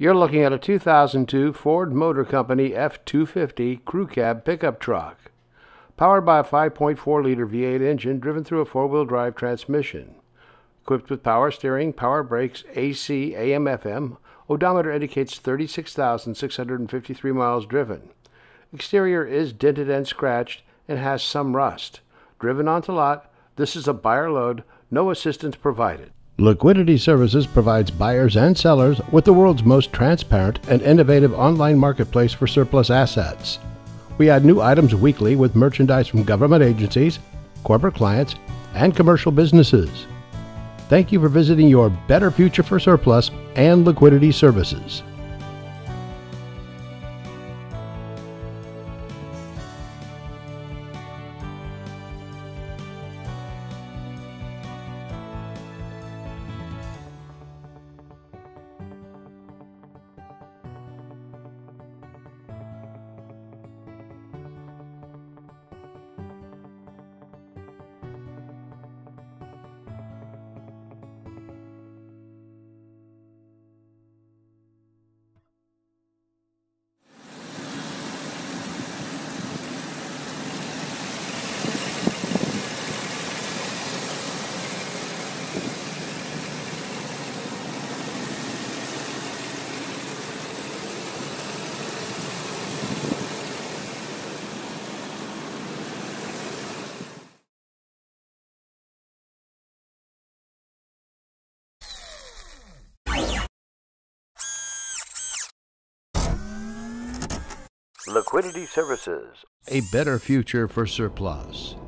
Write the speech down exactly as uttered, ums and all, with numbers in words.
You're looking at a two thousand two Ford Motor Company F two fifty crew cab pickup truck, powered by a five point four liter V eight engine driven through a four-wheel drive transmission. Equipped with power steering, power brakes, A C, A M F M, odometer indicates thirty-six thousand six hundred fifty-three miles driven. Exterior is dented and scratched and has some rust. Driven onto lot, this is a buyer load, no assistance provided. Liquidity Services provides buyers and sellers with the world's most transparent and innovative online marketplace for surplus assets. We add new items weekly with merchandise from government agencies, corporate clients, and commercial businesses. Thank you for visiting your Better Future for Surplus and Liquidity Services. Liquidity Services. A better future for surplus.